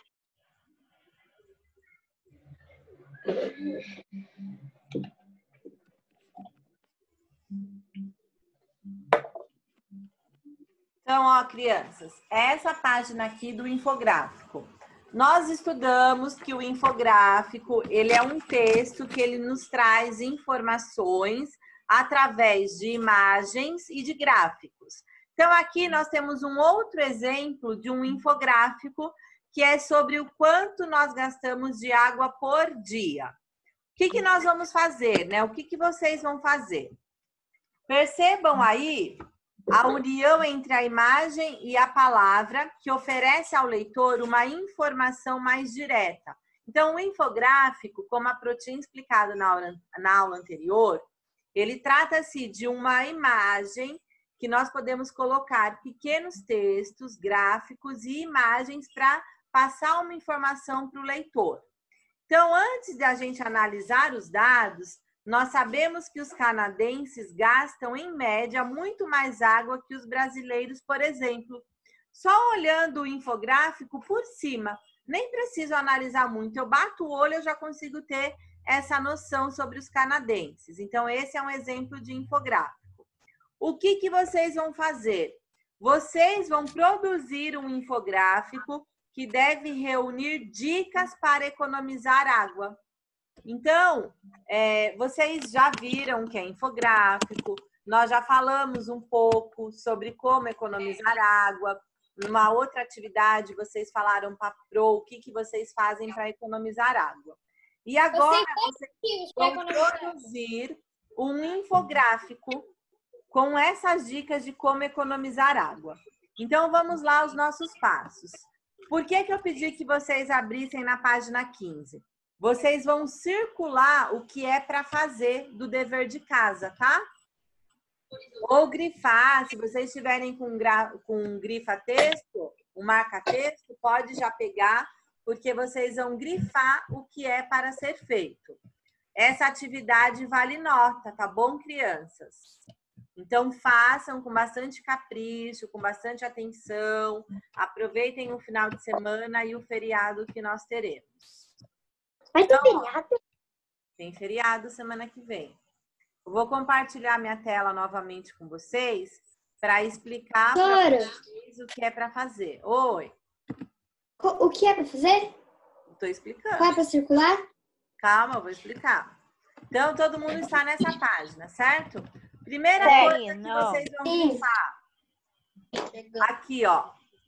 Então, ó, crianças, essa página aqui do infográfico. Nós estudamos que o infográfico, ele é um texto que ele nos traz informações através de imagens e de gráficos. Então, aqui nós temos um outro exemplo de um infográfico que é sobre o quanto nós gastamos de água por dia. O que que nós vamos fazer, né? O que que vocês vão fazer? Percebam aí a união entre a imagem e a palavra que oferece ao leitor uma informação mais direta. Então, o infográfico, como a Pro tinha explicado na aula, na aula anterior, ele trata-se de uma imagem que nós podemos colocar pequenos textos, gráficos e imagens para passar uma informação para o leitor. Então, antes de a gente analisar os dados, nós sabemos que os canadenses gastam, em média, muito mais água que os brasileiros, por exemplo. Só olhando o infográfico por cima, nem preciso analisar muito. Eu bato o olho, eu já consigo ter essa noção sobre os canadenses. Então, esse é um exemplo de infográfico. O que que vocês vão fazer? Vocês vão produzir um infográfico que deve reunir dicas para economizar água. Então, é, vocês já viram que é infográfico, nós já falamos um pouco sobre como economizar água. Numa outra atividade, vocês falaram para a Pro o que, que vocês fazem para economizar água. E agora, vocês vão produzir um infográfico com essas dicas de como economizar água. Então, vamos lá os nossos passos. Por que que eu pedi que vocês abrissem na página quinze? Vocês vão circular o que é para fazer do dever de casa, tá? Ou grifar, se vocês estiverem com, com um grifa-texto, um marca-texto, pode já pegar, porque vocês vão grifar o que é para ser feito. Essa atividade vale nota, tá bom, crianças? Então, façam com bastante capricho, com bastante atenção. Aproveitem o final de semana e o feriado que nós teremos. Vai ter Então, feriado? tem feriado semana que vem. Eu vou compartilhar minha tela novamente com vocês para explicar para Dora, vocês o que é para fazer. Oi, co- o que é pra fazer? estou explicando. Qual é pra circular? Calma, eu vou explicar. Então, todo mundo está nessa página, certo? Primeira Sim, coisa que não. vocês vão Sim. pensar. Aqui, ó.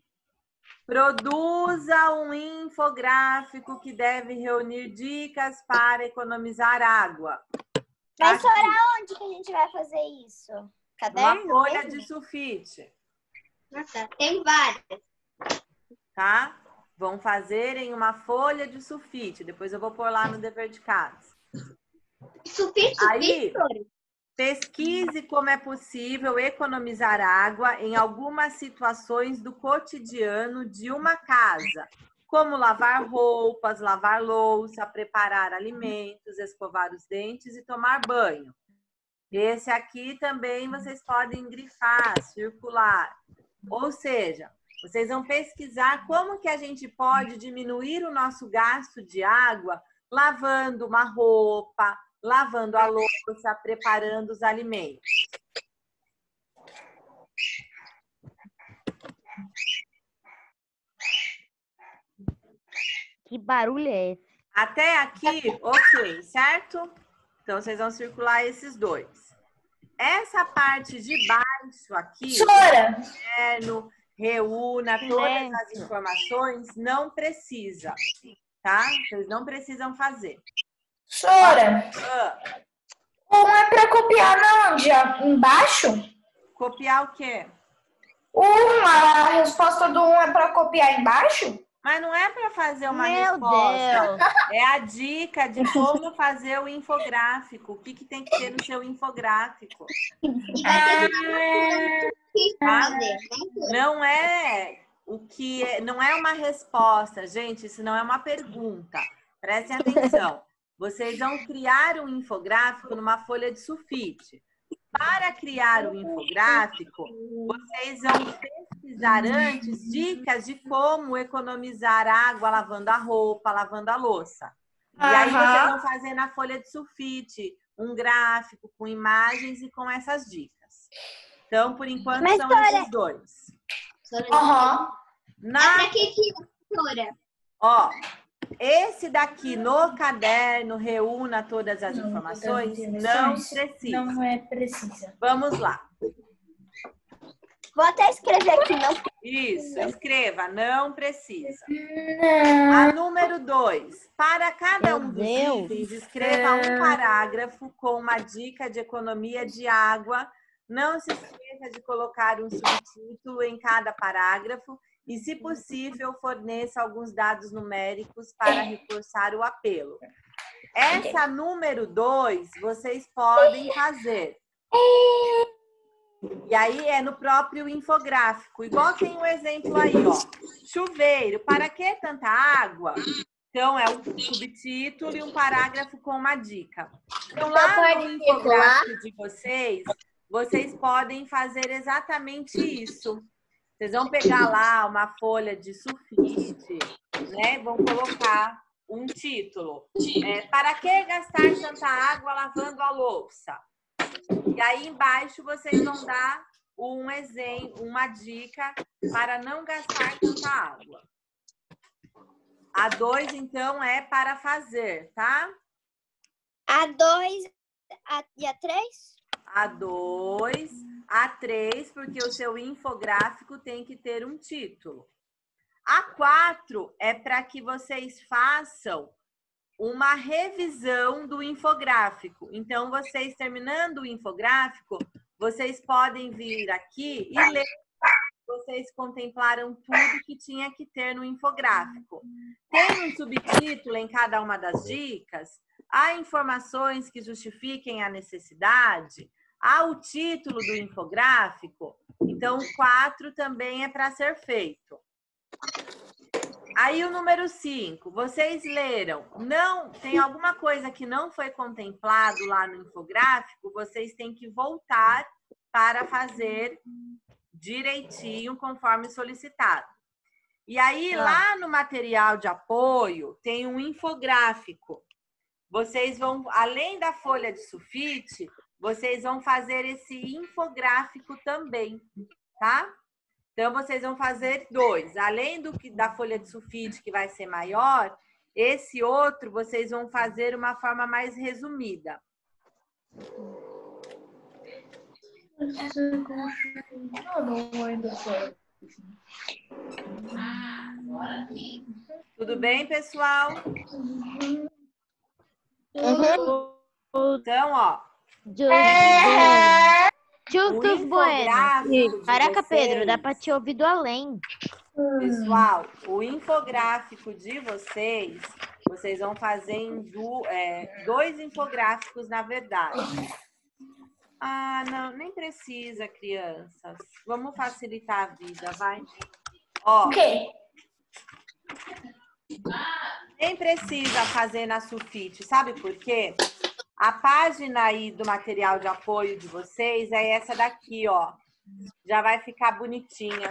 Produza um infográfico que deve reunir dicas para economizar água. Mas, Aqui, Sora, onde que a gente vai fazer isso? uma Caderno folha mesmo? de sulfite, Tem várias. tá? Vão fazer em uma folha de sulfite. Depois eu vou pôr lá no dever de casa. Sulfite, Aí, sulfite. pesquise como é possível economizar água em algumas situações do cotidiano de uma casa, como lavar roupas, lavar louça, preparar alimentos, escovar os dentes e tomar banho. Esse aqui também vocês podem grifar, circular. Ou seja, vocês vão pesquisar como que a gente pode diminuir o nosso gasto de água lavando uma roupa, lavando a louça, preparando os alimentos. Que barulho é esse? Até aqui, ok, certo? Então, vocês vão circular esses dois. Essa parte de baixo aqui, Sora, caderno, reúna todas as informações, não precisa, tá? Vocês não precisam fazer. Sora, Ah, um é para copiar na onde? Embaixo? copiar o quê? Um, a resposta do um é para copiar embaixo? Mas não é para fazer uma Meu resposta. Deus! É a dica de como fazer o infográfico. O que, que tem que ter no seu infográfico. Tá? Não é o que é, não é uma resposta, gente. Isso não é uma pergunta. Prestem atenção. Vocês vão criar um infográfico numa folha de sulfite. Para criar o infográfico, vocês vão pesquisar antes dicas de como economizar água lavando a roupa, lavando a louça. E aí Aham. vocês vão fazer na folha de sulfite um gráfico com imagens e com essas dicas. Então, por enquanto, Mas, são Sora, esses dois. Aham. Na, que que é, ó, esse daqui no caderno, reúna todas as informações, não precisa. Não é precisa. Vamos lá. Vou até escrever aqui, não. Isso, escreva, não precisa. Não. A número dois. Para cada Meu um dos Deus. itens, escreva um parágrafo com uma dica de economia de água. Não se esqueça de colocar um subtítulo em cada parágrafo e, se possível, forneça alguns dados numéricos para reforçar o apelo. Essa número dois, vocês podem fazer. E aí é no próprio infográfico. Igual tem um exemplo aí, ó. Chuveiro, para que tanta água? Então, é um subtítulo e um parágrafo com uma dica. Então, lá no infográfico de vocês, vocês podem fazer exatamente isso. Vocês vão pegar lá uma folha de sulfite, né? Vão colocar um título. É, para que gastar tanta água lavando a louça? E aí embaixo vocês vão dar um exemplo, uma dica para não gastar tanta água. A dois, então, é para fazer, tá? A dois a, e a três? A dois, a três, porque o seu infográfico tem que ter um título. A quatro é para que vocês façam uma revisão do infográfico. Então, vocês terminando o infográfico, vocês podem vir aqui e ler. Vocês contemplaram tudo que tinha que ter no infográfico. Tem um subtítulo em cada uma das dicas? Há informações que justifiquem a necessidade? Há o título do infográfico? Então, o quatro também é para ser feito. Aí o número cinco, vocês leram, não, tem alguma coisa que não foi contemplado lá no infográfico, vocês têm que voltar para fazer direitinho conforme solicitado. E aí, Ah. lá no material de apoio, tem um infográfico. Vocês vão, além da folha de sulfite, vocês vão fazer esse infográfico também, tá? Então, vocês vão fazer dois. Além do que da folha de sulfite, que vai ser maior, esse outro vocês vão fazer uma forma mais resumida. Tudo bem, pessoal? Então, ó. Justus Bueno. Caraca, Pedro, dá pra te ouvir do além. Pessoal, o infográfico de vocês, vocês vão fazer em do, é, dois infográficos, na verdade. Ah, não, nem precisa, crianças. Vamos facilitar a vida, vai? Ó, Ok. nem precisa fazer na sulfite, sabe por quê? A página aí do material de apoio de vocês é essa daqui, ó. Já vai ficar bonitinha.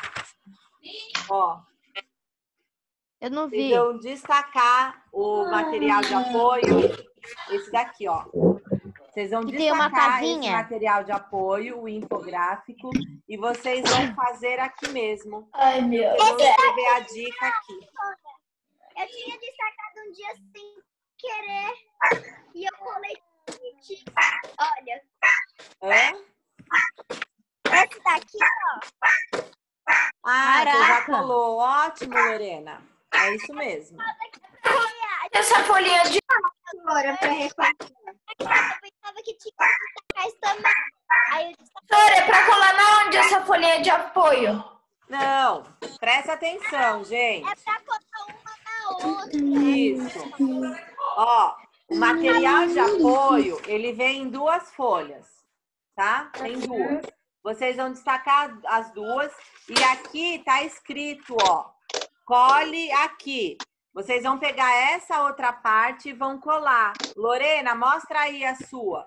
Ó. Eu não vi. Vocês vão destacar o material de apoio, esse daqui, ó. Vocês vão Que tem uma destacar esse casinha. material de apoio, o infográfico, e vocês vão fazer aqui mesmo. Ai, meu Eu vou escrever a dica aqui. Eu tinha destacado um dia sem querer e eu colei. Olha, Hã? esse daqui, ó. Ah, você já Caraca. colou. Ótimo, Lorena. É isso mesmo. Essa folhinha de... Agora, pra recortar. Eu pensava que tinha que destacar isso também. Aí eu destaquei. Professora, é pra colar na onde essa folhinha de apoio? Não, presta atenção, gente. É pra colar uma na outra. Isso. Ó, o material de apoio, ele vem em duas folhas, tá? Tem duas. Vocês vão destacar as duas. E aqui tá escrito, ó, cole aqui. Vocês vão pegar essa outra parte e vão colar. Lorena, mostra aí a sua.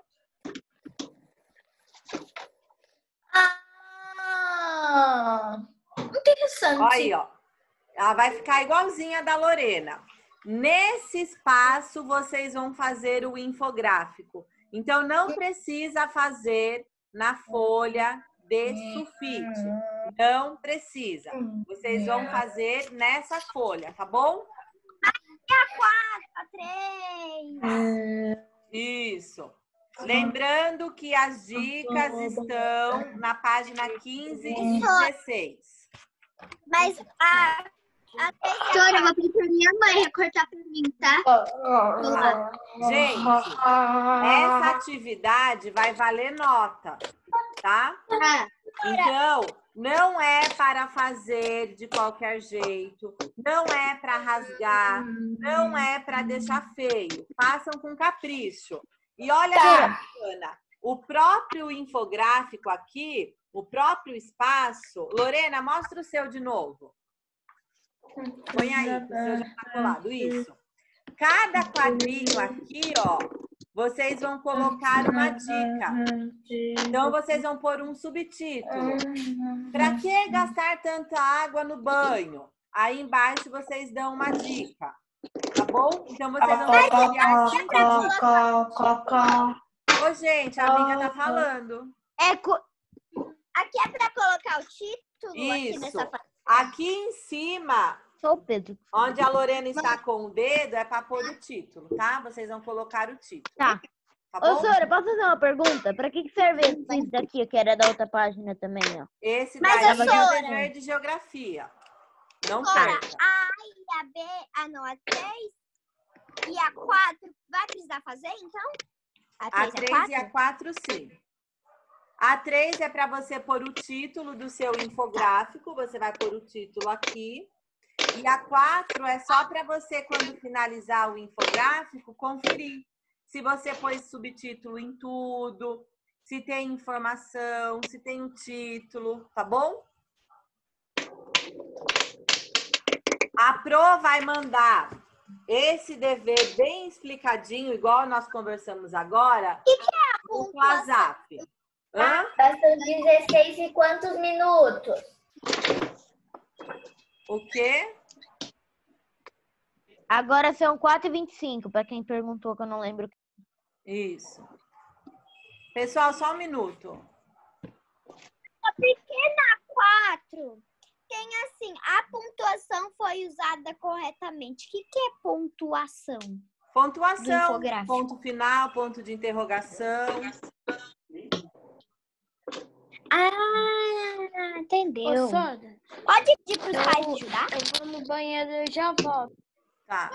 Ah, interessante. Olha aí, ó. Ela vai ficar igualzinha a da Lorena. Nesse espaço, vocês vão fazer o infográfico. Então, não precisa fazer na folha de sulfite. Não precisa. Vocês vão fazer nessa folha, tá bom? A três. Isso. Lembrando que as dicas estão na página quinze e dezesseis. Mas a, a três é Doutora, eu vou pedir pra minha mãe recortar pra mim, tá? Gente, essa atividade vai valer nota, tá? Ah, Então, não é para fazer de qualquer jeito, não é para rasgar, não é para deixar feio. Façam com capricho. E olha que bacana, o próprio infográfico aqui, o próprio espaço... Lorena, mostra o seu de novo. Põe aí, o seu já está colado. Isso. Cada quadrinho aqui, ó, vocês vão colocar uma dica. Então, vocês vão pôr um subtítulo. Para que gastar tanta água no banho? Aí embaixo vocês dão uma dica. Tá bom? Então, vocês vão criar cinco dicas. Ô, gente, a amiga tá falando. É co... Aqui é pra colocar o título aqui Isso. nessa parte. Aqui em cima, Sou o Pedro. onde a Lorena está com o dedo, é para pôr o título, tá? Vocês vão colocar o título. Tá. Tá Ô, bom? Sora, posso fazer uma pergunta? Pra que que serve esse daqui, que era da outra página também, ó? Esse Mas, daí é o Sora, dever de geografia. Não Agora, perca. a A e a B, ah não, a três e a quatro, vai precisar fazer, então? A três três e a quatro, sim. A três é para você pôr o título do seu infográfico. Você vai pôr o título aqui. E a quatro é só para você, quando finalizar o infográfico, conferir se você pôs subtítulo em tudo, se tem informação, se tem o título, tá bom? A Pro vai mandar esse dever bem explicadinho, igual nós conversamos agora, que é a no WhatsApp. Hã? Já são dezesseis e quantos minutos? O quê? Agora são quatro e vinte e cinco, para quem perguntou que eu não lembro. Isso. Pessoal, só um minuto. Porque na quatro tem assim, a pontuação foi usada corretamente. O que, que é pontuação? Do Pontuação, infográfico. ponto final, ponto de interrogação. Ah, entendeu. Ô, Sora, Pode pedir para os pais ajudar? eu vou no banheiro e já volto. Tá.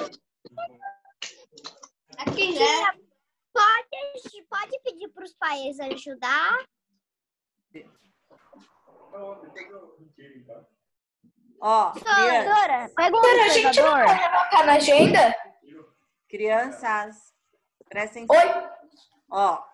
Aqui, né? Pode, pode pedir para os pais ajudar? Ó, criança, Sora, pega um Sora, a gente não observador. pode anotar na agenda? crianças, prestem atenção. Oi? Ó,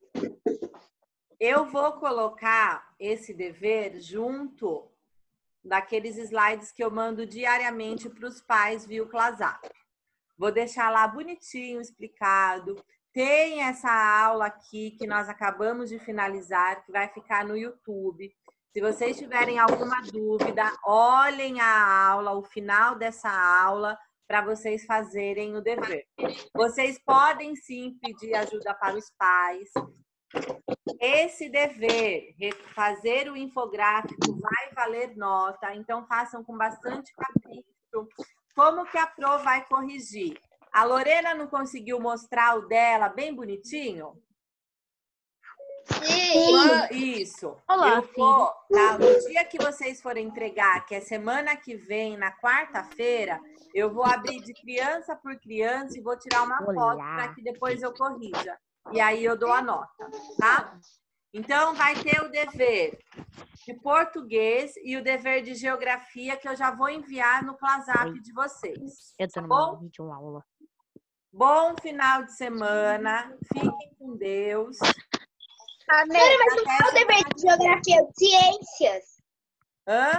eu vou colocar esse dever junto daqueles slides que eu mando diariamente para os pais via o ClassApp. Vou deixar lá bonitinho, explicado. Tem essa aula aqui que nós acabamos de finalizar, que vai ficar no YouTube. Se vocês tiverem alguma dúvida, olhem a aula, o final dessa aula, para vocês fazerem o dever. Vocês podem sim pedir ajuda para os pais. Esse dever, fazer o infográfico, vai valer nota, então façam com bastante capricho. Como que a Pro vai corrigir? A Lorena não conseguiu mostrar o dela bem bonitinho? Sim. Isso. Olá, Eu vou, tá? No dia que vocês forem entregar, que é semana que vem, na quarta-feira, eu vou abrir de criança por criança e vou tirar uma Olá. foto para que depois eu corrija. E aí eu dou a nota, tá? Então, vai ter o dever de português e o dever de geografia que eu já vou enviar no ClassApp de vocês. Eu tô Tá numa bom? vídeo aula. Bom final de semana. Fiquem com Deus. Amém. Mas não é o dever de geografia, é de ciências. Hã?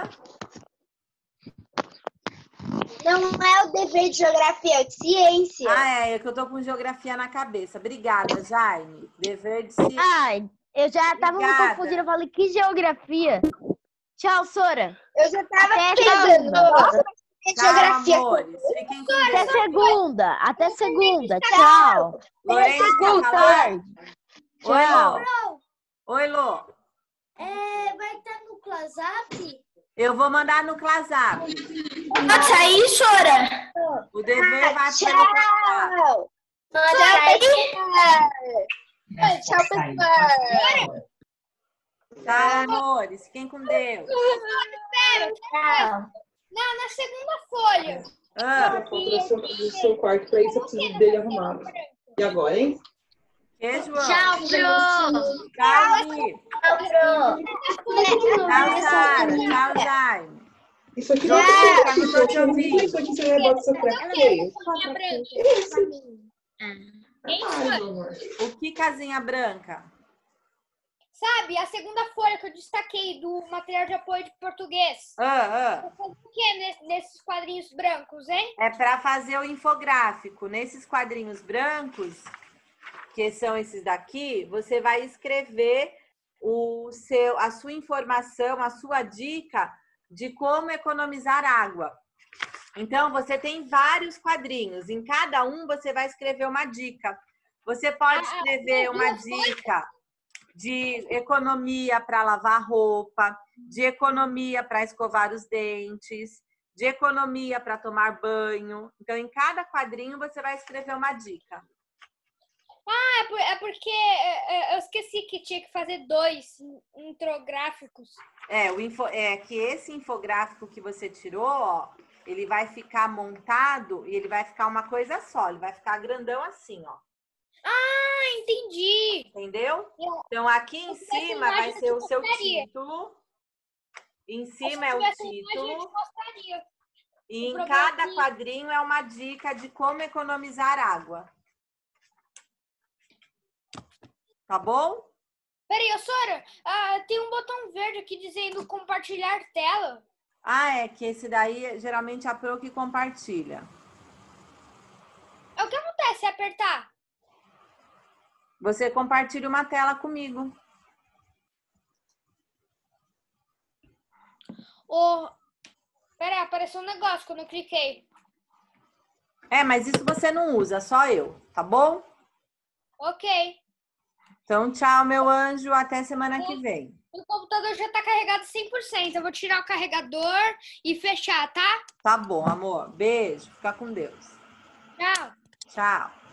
Não é o dever de geografia, é de ciências. Ah, é, é que eu tô com geografia na cabeça. Obrigada, Jaime. Dever de ciência. Ai, eu já tava me Obrigada. confundindo. Eu falei, que geografia? Tchau, Sora. Eu já tava Até pensando. segunda. Nossa, mas Tchau, geografia. amores. Fiquem com Até Deus. segunda. Até segunda. Tchau. Lourenço, Boa quer falar? tarde. Oi, Tchau. Lô. Oi, Lô. É, vai estar no ClassApp? Eu vou mandar no ClassApp. Pode sair, Sora? O dever vai Tchau. pelo ClassApp. Tchau, pessoal. Tchau, pessoal. Tchau, amores. Fiquem com Deus. Tchau. Não, na segunda folha. Ah, do seu, do seu quarto para isso, eu preciso dele arrumado. E agora, hein? que, João? Tchau, Pro. Tchau, Gui. Tchau, Pro. Tchau, Sara. Tchau, Jaime. Isso aqui não é Branca, não tô isso te aqui ouvindo. isso aqui você rebota seu treco feio. Esse. Hein, Ai, Sora? meu amor. O que, casinha branca? Sabe, a segunda folha que eu destaquei do material de apoio de português. Ah, ah. O que é nesse- nesses quadrinhos brancos, hein? É para fazer o infográfico. Nesses quadrinhos brancos, que são esses daqui, você vai escrever o seu, a sua informação, a sua dica de como economizar água. Então, você tem vários quadrinhos. Em cada um, você vai escrever uma dica. Você pode Ah, escrever uma dica de economia para lavar roupa, de economia para escovar os dentes, de economia para tomar banho. Então, em cada quadrinho, você vai escrever uma dica. É, por- é porque é, é, eu esqueci que tinha que fazer dois intrográficos. É, o info, é que esse infográfico que você tirou, ó, ele vai ficar montado e ele vai ficar uma coisa só. Ele vai ficar grandão assim, ó. Ah, entendi. Entendeu? Então, aqui em cima vai ser o seu título. Em cima é o título. E em cada quadrinho é uma dica de como economizar água. Tá bom? Peraí, ô Sora, ah, tem um botão verde aqui dizendo compartilhar tela. Ah, é que esse daí geralmente é a Pro que compartilha. É o que acontece se apertar? Você compartilha uma tela comigo. O... Pera aí, apareceu um negócio quando eu cliquei. É, mas isso você não usa, só eu, tá bom? Ok. Então, tchau, meu anjo. Até semana que vem. O computador já tá carregado cem por cento. Eu vou tirar o carregador e fechar, tá? Tá bom, amor. Beijo. Fica com Deus. Tchau. Tchau.